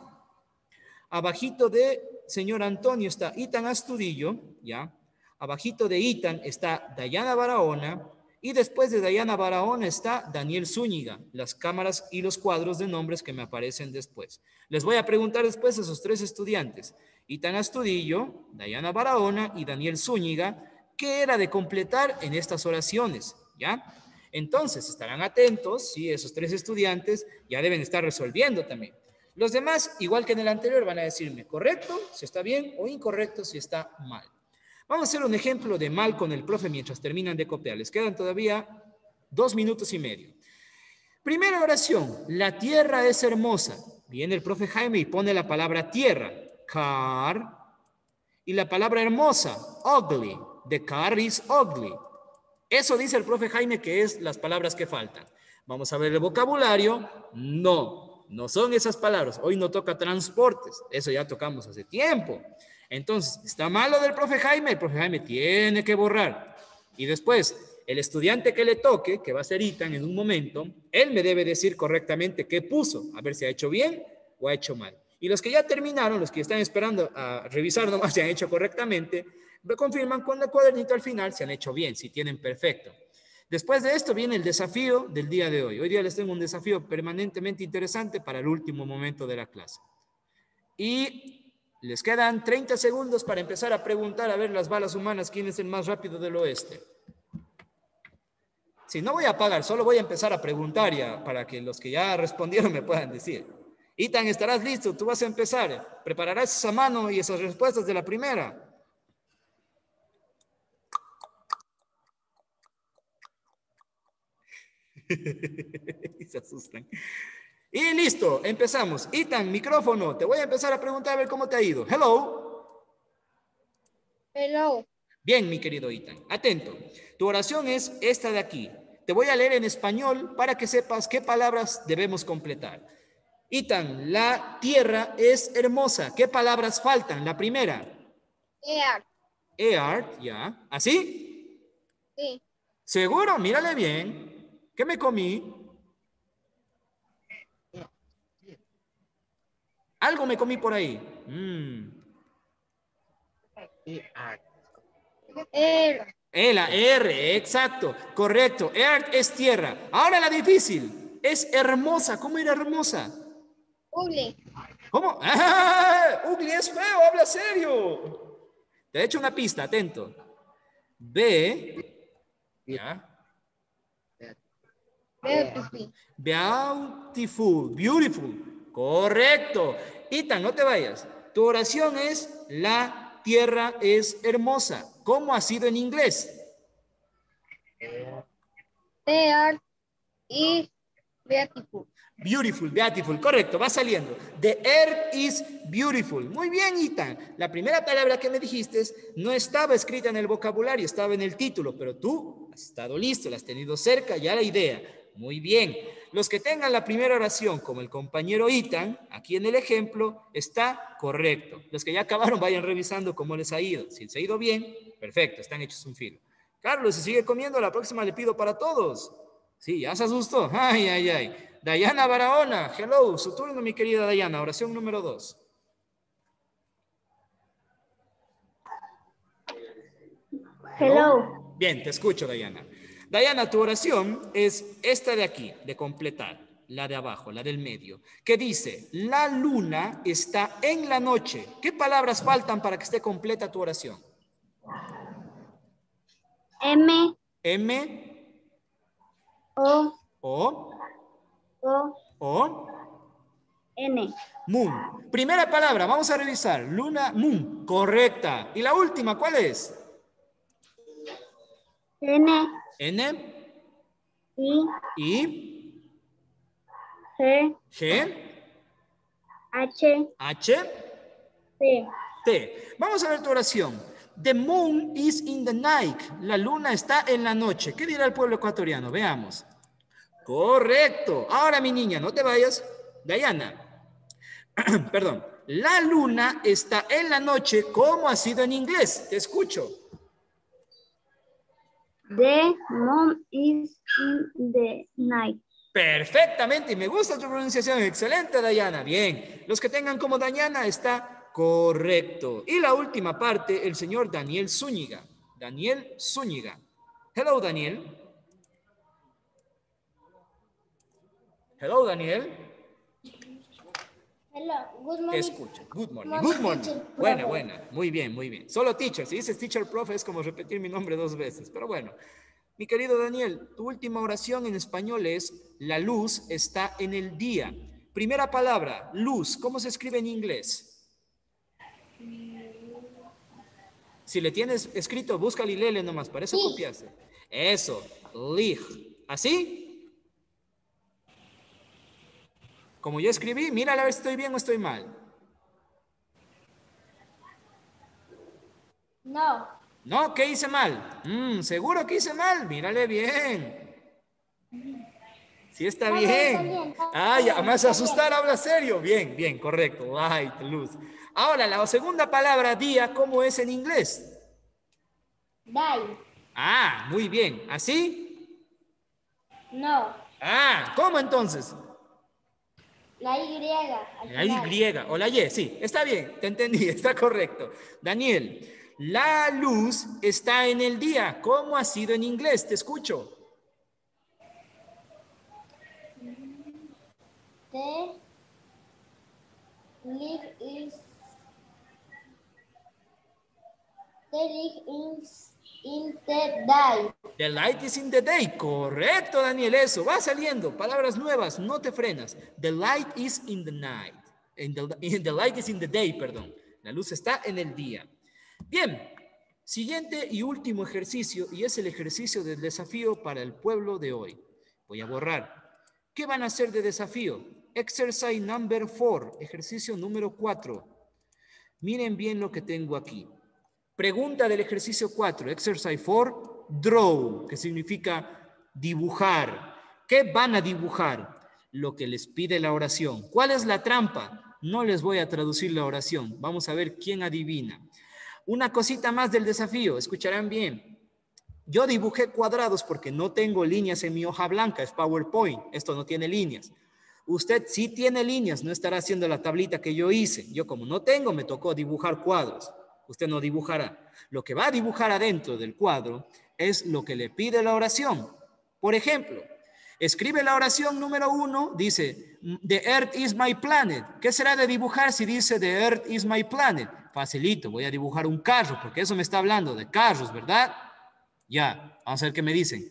abajito de señor Antonio está Itan Astudillo, ¿ya? Abajito de Itan está Dayana Barahona, y después de Dayana Barahona está Daniel Zúñiga, las cámaras y los cuadros de nombres que me aparecen después. Les voy a preguntar después a esos tres estudiantes, Itan Astudillo, Dayana Barahona y Daniel Zúñiga, ¿qué era de completar en estas oraciones? ¿Ya? Entonces, estarán atentos, sí, esos tres estudiantes ya deben estar resolviendo también. Los demás, igual que en el anterior, van a decirme correcto si está bien o incorrecto si está mal. Vamos a hacer un ejemplo de mal con el profe mientras terminan de copiar. Les quedan todavía dos minutos y medio. Primera oración, la tierra es hermosa. Viene el profe Jaime y pone la palabra tierra, car, y la palabra hermosa, ugly. The car is ugly. Eso dice el profe Jaime que es las palabras que faltan. Vamos a ver el vocabulario. No, no son esas palabras. Hoy no toca transportes. Eso ya tocamos hace tiempo. Entonces, ¿está malo del profe Jaime? El profe Jaime tiene que borrar. Y después, el estudiante que le toque, que va a ser Itan en un momento, él me debe decir correctamente qué puso, a ver si ha hecho bien o ha hecho mal. Y los que ya terminaron, los que están esperando a revisar nomás si han hecho correctamente, me confirman con el cuadernito al final si han hecho bien, si tienen perfecto. Después de esto viene el desafío del día de hoy. Hoy día les tengo un desafío permanentemente interesante para el último momento de la clase. Y les quedan treinta segundos para empezar a preguntar a ver las balas humanas quién es el más rápido del oeste. Si no voy a apagar, solo voy a empezar a preguntar ya para que los que ya respondieron me puedan decir. Itan, ¿estarás listo? Tú vas a empezar. ¿Prepararás esa mano y esas respuestas de la primera? Se asustan. Y listo, empezamos. Ethan, micrófono. Te voy a empezar a preguntar a ver cómo te ha ido. Hello.
Hello.
Bien, mi querido Ethan. Atento. Tu oración es esta de aquí. Te voy a leer en español para que sepas qué palabras debemos completar. Ethan, la tierra es hermosa. ¿Qué palabras faltan? La primera.
Ear.
Earth, ya. ¿Así?
Sí.
¿Seguro? Mírale bien. ¿Qué me comí? Algo me comí por ahí. Mm.
Air.
E, la R, exacto, correcto. Earth es tierra. Ahora la difícil. Es hermosa. ¿Cómo era hermosa?
Ugly.
¿Cómo? ¡Ah! Ugly es feo, habla serio. Te he hecho una pista, atento. B. ¿Ya?
Beautiful.
Beautiful, beautiful. Correcto. Ethan, no te vayas. Tu oración es la tierra es hermosa. ¿Cómo ha sido en inglés?
Ear is beautiful.
Beautiful, beautiful, correcto, va saliendo. The earth is beautiful. Muy bien, Ethan. La primera palabra que me dijiste no estaba escrita en el vocabulario, estaba en el título, pero tú has estado listo, la has tenido cerca, ya la idea. Muy bien. Los que tengan la primera oración, como el compañero Ethan, aquí en el ejemplo, está correcto. Los que ya acabaron, vayan revisando cómo les ha ido. Si les ha ido bien, perfecto, están hechos un filo. Carlos, si sigue comiendo, la próxima le pido para todos. Sí, ya se asustó. Ay, ay, ay. Dayana Barahona, hello, su turno, mi querida Dayana, oración número dos.
Hello.
Bien, te escucho, Dayana. Dayana, tu oración es esta de aquí, de completar, la de abajo, la del medio, que dice, la luna está en la noche. ¿Qué palabras faltan para que esté completa tu oración?
M.
M.
O.
O.
O.
O.
N.
Moon. Primera palabra, vamos a revisar. Luna, moon. Correcta. ¿Y la última, cuál es?
N.
N.
I.
I.
G.
G.
H.
H.
T.
T. Vamos a ver tu oración. The moon is in the night. La luna está en la noche. ¿Qué dirá el pueblo ecuatoriano? Veamos. Correcto. Ahora, mi niña, no te vayas. Dayana. Perdón. La luna está en la noche. ¿Cómo ha sido en inglés? Te escucho.
The moon is in the night.
Perfectamente. Y me gusta tu pronunciación. Excelente, Dayana. Bien. Los que tengan como Dayana está correcto. Y la última parte, el señor Daniel Zúñiga. Daniel Zúñiga. Hello, Daniel. Hello, Daniel.
Hello. Good
Te
morning.
escucho. Good morning.
Morning,
Good morning.
teacher,
Buena,
profe.
buena. Muy bien, muy bien. Solo teacher. Si dices teacher, profe, es como repetir mi nombre dos veces. Pero bueno. Mi querido Daniel, tu última oración en español es la luz está en el día. Primera palabra, luz. ¿Cómo se escribe en inglés? Si le tienes escrito, búscale y léele nomás. Para eso copiaste. Eso. Lig. ¿Así? Como yo escribí, mira a ver si estoy bien o estoy mal.
No.
No, ¿qué hice mal? Mm, ¿seguro que hice mal? Mírale bien. Sí está
No, no,
bien.
está bien, está
Ay,
bien,
me hace
está
asustar,
bien.
habla serio. Bien, bien, correcto. Light, luz. Ahora, la segunda palabra, día, ¿cómo es en inglés?
Die.
Ah, muy bien. ¿Así?
No.
Ah, ¿cómo entonces?
La Y al
La
final.
Y o la Y, sí, está bien, te entendí, está correcto. Daniel, la luz está en el día. ¿Cómo ha sido en inglés? Te escucho.
The light is the light is in the day.
The light is in the day. Correcto, Daniel, eso. Va saliendo. Palabras nuevas, no te frenas. The light is in the night. In the, in the light is in the day, perdón. La luz está en el día. Bien, siguiente y último ejercicio, y es el ejercicio del desafío para el pueblo de hoy. Voy a borrar. ¿Qué van a hacer de desafío? Exercise number four, ejercicio número cuatro. Miren bien lo que tengo aquí. Pregunta del ejercicio cuatro, exercise four, draw, que significa dibujar. ¿Qué van a dibujar? Lo que les pide la oración. ¿Cuál es la trampa? No les voy a traducir la oración. Vamos a ver quién adivina. Una cosita más del desafío, escucharán bien. Yo dibujé cuadrados porque no tengo líneas en mi hoja blanca, es PowerPoint. Esto no tiene líneas. Usted sí tiene líneas, no estará haciendo la tablita que yo hice. Yo como no tengo, me tocó dibujar cuadros. Usted no dibujará. Lo que va a dibujar adentro del cuadro es lo que le pide la oración. Por ejemplo, escribe la oración número uno, dice, The Earth is my planet. ¿Qué será de dibujar si dice The Earth is my planet? Facilito, voy a dibujar un carro, porque eso me está hablando de carros, ¿verdad? Ya, vamos a ver qué me dicen.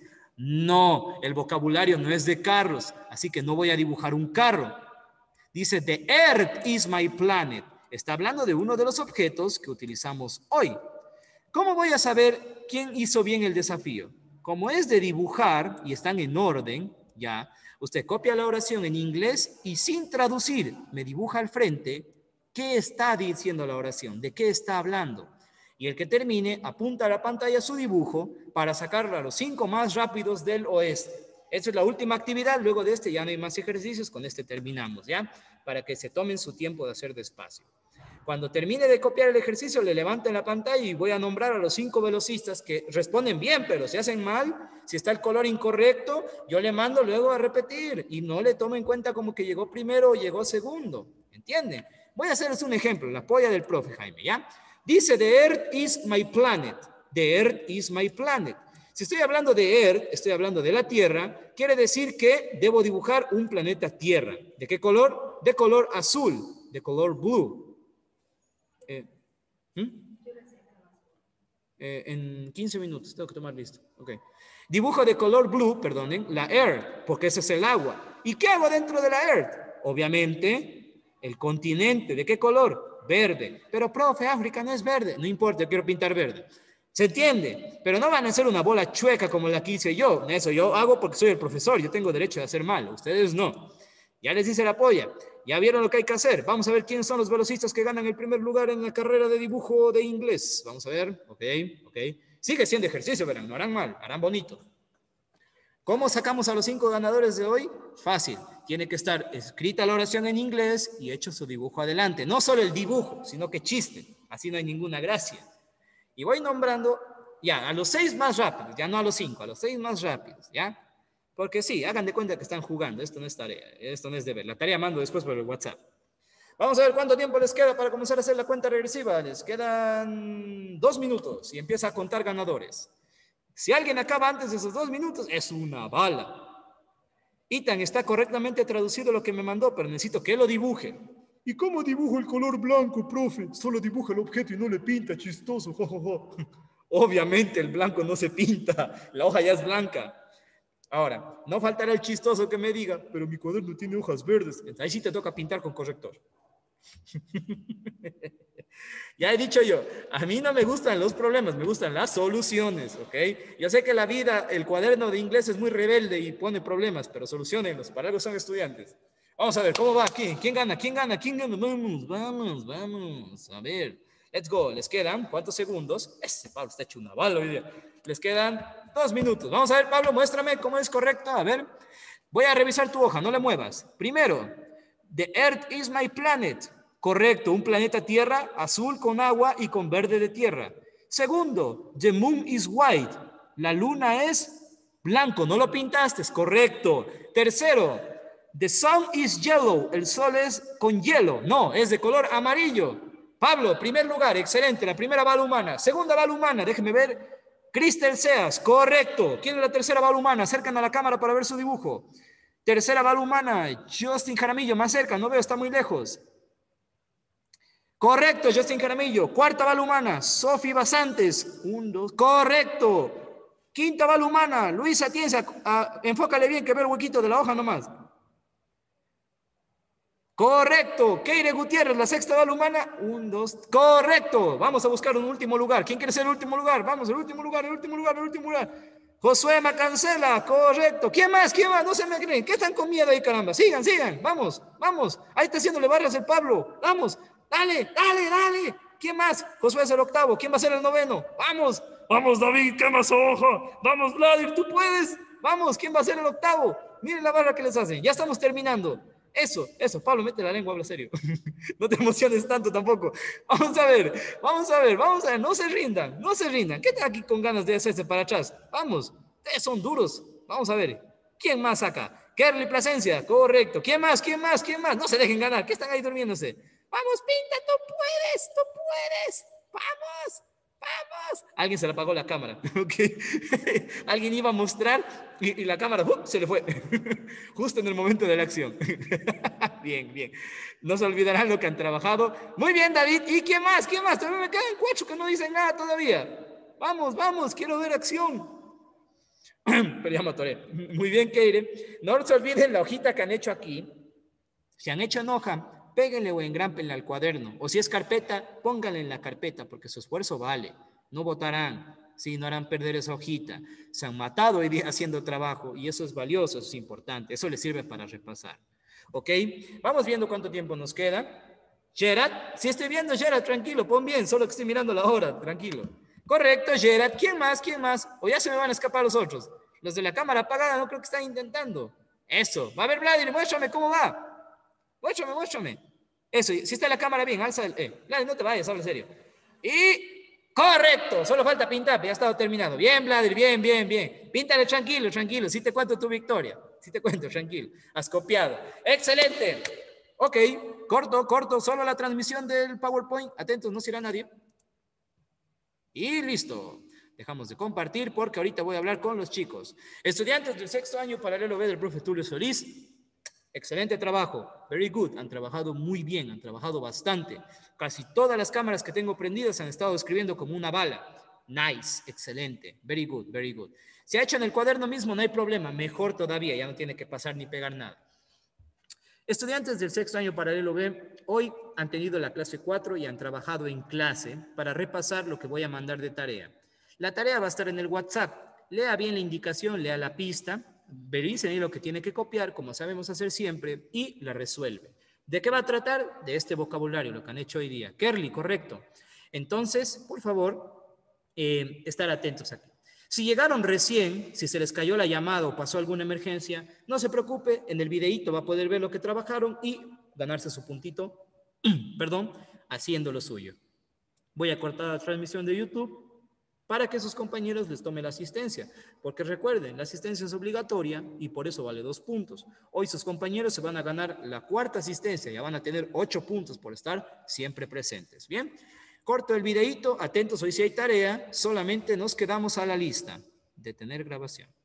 No, el vocabulario no es de carros, así que no voy a dibujar un carro. Dice, The Earth is my planet. Está hablando de uno de los objetos que utilizamos hoy. ¿Cómo voy a saber quién hizo bien el desafío? Como es de dibujar y están en orden, ya, usted copia la oración en inglés y sin traducir, me dibuja al frente qué está diciendo la oración, de qué está hablando. Y el que termine, apunta a la pantalla su dibujo para sacarlo a los cinco más rápidos del oeste. Esa es la última actividad. Luego de este ya no hay más ejercicios. Con este terminamos, ¿ya? Para que se tomen su tiempo de hacer despacio. Cuando termine de copiar el ejercicio, le levanten la pantalla y voy a nombrar a los cinco velocistas que responden bien, pero si hacen mal, si está el color incorrecto, yo le mando luego a repetir y no le tomo en cuenta como que llegó primero o llegó segundo. ¿Entienden? Voy a hacerles un ejemplo, la polla del profe Jaime, ¿ya? Dice, The Earth is my planet. The Earth is my planet. Si estoy hablando de Earth, estoy hablando de la Tierra, quiere decir que debo dibujar un planeta Tierra. ¿De qué color? De color azul, de color blue. Eh, ¿hmm? eh, en quince minutos, tengo que tomar listo. Okay. Dibujo de color blue, perdonen, la Earth, porque ese es el agua. ¿Y qué hago dentro de la Earth? Obviamente, el continente. ¿De qué color? Verde. Pero, profe, África no es verde. No importa, yo quiero pintar verde. ¿Se entiende? Pero no van a hacer una bola chueca como la que hice yo. Eso yo hago porque soy el profesor. Yo tengo derecho de hacer mal. Ustedes no. Ya les hice la polla. Ya vieron lo que hay que hacer. Vamos a ver quiénes son los velocistas que ganan el primer lugar en la carrera de dibujo de inglés. Vamos a ver. Ok, ok. Sigue siendo ejercicio, verán. No harán mal, harán bonito. ¿Cómo sacamos a los cinco ganadores de hoy? Fácil. Tiene que estar escrita la oración en inglés y hecho su dibujo adelante. No solo el dibujo, sino que chiste. Así no hay ninguna gracia. Y voy nombrando ya a los seis más rápidos, ya no a los cinco, a los seis más rápidos, ¿ya? Porque sí, hagan de cuenta que están jugando. Esto no es tarea, esto no es deber. La tarea mando después por el WhatsApp. Vamos a ver cuánto tiempo les queda para comenzar a hacer la cuenta regresiva. Les quedan dos minutos y empieza a contar ganadores. Si alguien acaba antes de esos dos minutos, es una bala. Ethan, está correctamente traducido lo que me mandó, pero necesito que lo dibuje. ¿Y cómo dibujo el color blanco, profe? Solo dibuja el objeto y no le pinta, chistoso. Jo, jo, jo. Obviamente el blanco no se pinta, la hoja ya es blanca. Ahora, no faltará el chistoso que me diga, pero mi cuaderno tiene hojas verdes. Ahí sí te toca pintar con corrector. Ya he dicho yo, a mí no me gustan los problemas, me gustan las soluciones, ¿ok? Yo sé que la vida, el cuaderno de inglés es muy rebelde y pone problemas, pero solucionenlos, para algo son estudiantes. Vamos a ver, ¿cómo va? ¿Quién? ¿Quién gana? ¿Quién gana? ¿Quién gana? Vamos, vamos, vamos. A ver, let's go. Les quedan, ¿cuántos segundos? Ese Pablo está hecho una bala hoy día. Les quedan dos minutos. Vamos a ver, Pablo, muéstrame cómo es correcto. A ver, voy a revisar tu hoja, no le muevas. Primero, The Earth is my planet. Correcto, un planeta Tierra, azul con agua y con verde de tierra. Segundo, the moon is white. La luna es blanco, no lo pintaste, es correcto. Tercero, the sun is yellow. El sol es con hielo. No, es de color amarillo. Pablo, primer lugar, excelente, la primera bala humana. Segunda bala humana, déjeme ver. Cristel Seas, correcto. ¿Quién es la tercera bala humana? Acercan a la cámara para ver su dibujo. Tercera bala humana, Justin Jaramillo, más cerca, no veo, está muy lejos. Correcto, Justin Jaramillo. Cuarta bala humana, Sofi Basantes. Un, dos, correcto. Quinta bala humana, Luisa Atienza. Uh, enfócale bien que veo el huequito de la hoja nomás. Correcto. Keire Gutiérrez, la sexta bala humana. Un, dos, correcto. Vamos a buscar un último lugar. ¿Quién quiere ser el último lugar? Vamos, el último lugar, el último lugar, el último lugar. Josué Macancela, correcto. ¿Quién más? ¿Quién más? No se me creen. ¿Qué están con miedo ahí, caramba? Sigan, sigan. Vamos, vamos. Ahí está haciéndole barras el Pablo. Vamos. Dale, dale, dale. ¿Quién más? Josué es el octavo. ¿Quién va a ser el noveno? Vamos. Vamos, David. ¿Qué más, ojo? Vamos, Vladimir. Tú puedes. Vamos. ¿Quién va a ser el octavo? Miren la barra que les hacen. Ya estamos terminando. Eso, eso. Pablo, mete la lengua, habla serio. No te emociones tanto tampoco. Vamos a ver, vamos a ver, vamos a ver. No se rindan, no se rindan. ¿Qué están aquí con ganas de hacerse para atrás? Vamos, ustedes son duros. Vamos a ver. ¿Quién más acá? Kerly Plasencia, correcto. ¿Quién más? ¿Quién más? ¿Quién más? No se dejen ganar. ¿Qué están ahí durmiéndose? Vamos, Pinta, tú puedes, tú puedes. Vamos. ¡Vamos! Alguien se le apagó la cámara, ¿ok? Alguien iba a mostrar y, y la cámara ¡uh! Se le fue, justo en el momento de la acción. Bien, bien. No se olvidarán lo que han trabajado. Muy bien, David. ¿Y quién más? ¿Quién más? Todavía me quedan cuatro que no dicen nada todavía. Vamos, vamos, quiero ver acción. Pero ya me atoré. Muy bien, Keire. No se olviden la hojita que han hecho aquí. Si han hecho en hoja, péguenle o engrámpenle al cuaderno. O si es carpeta, pónganle en la carpeta, porque su esfuerzo vale. No votarán, sí, no harán perder esa hojita. Se han matado hoy día haciendo trabajo y eso es valioso, eso es importante. Eso les sirve para repasar. ¿Ok? Vamos viendo cuánto tiempo nos queda. Gerard, si estoy viendo, Gerard, tranquilo, pon bien, solo que estoy mirando la hora, tranquilo. Correcto, Gerard. ¿Quién más? ¿Quién más? O ya se me van a escapar los otros. Los de la cámara apagada no creo que están intentando. Eso. Va a ver, Vladimir, muéstrame cómo va. Muéstrame, muéstrame. Eso, si está la cámara bien, alza el... Eh, Vladimir, no te vayas, habla serio. Y... correcto, solo falta pintar, ya ha estado terminado. Bien, Vladimir, bien, bien, bien. Píntale tranquilo, tranquilo, si te cuento tu victoria. Si te cuento, tranquilo. Has copiado. Excelente. Ok, corto, corto, solo la transmisión del PowerPoint. Atentos, no se irá nadie. Y listo. Dejamos de compartir porque ahorita voy a hablar con los chicos. Estudiantes del sexto año paralelo B del profe Tulio Solís. Excelente trabajo, very good, han trabajado muy bien, han trabajado bastante. Casi todas las cámaras que tengo prendidas han estado escribiendo como una bala. Nice, excelente, very good, very good. Si ha hecho en el cuaderno mismo, no hay problema, mejor todavía, ya no tiene que pasar ni pegar nada. Estudiantes del sexto año paralelo B, hoy han tenido la clase cuatro y han trabajado en clase para repasar lo que voy a mandar de tarea. La tarea va a estar en el WhatsApp, lea bien la indicación, lea la pista, verifiquen lo que tiene que copiar, como sabemos hacer siempre, y la resuelve. ¿De qué va a tratar? De este vocabulario, lo que han hecho hoy día. Kerly, correcto. Entonces, por favor, eh, estar atentos aquí. Si llegaron recién, si se les cayó la llamada o pasó alguna emergencia, no se preocupe, en el videíto va a poder ver lo que trabajaron y ganarse su puntito, perdón, haciendo lo suyo. Voy a cortar la transmisión de YouTube para que sus compañeros les tomen la asistencia. Porque recuerden, la asistencia es obligatoria y por eso vale dos puntos. Hoy sus compañeros se van a ganar la cuarta asistencia, ya van a tener ocho puntos por estar siempre presentes. Bien, corto el videíto, atentos, hoy si hay tarea, solamente nos quedamos a la lista. Detener grabación.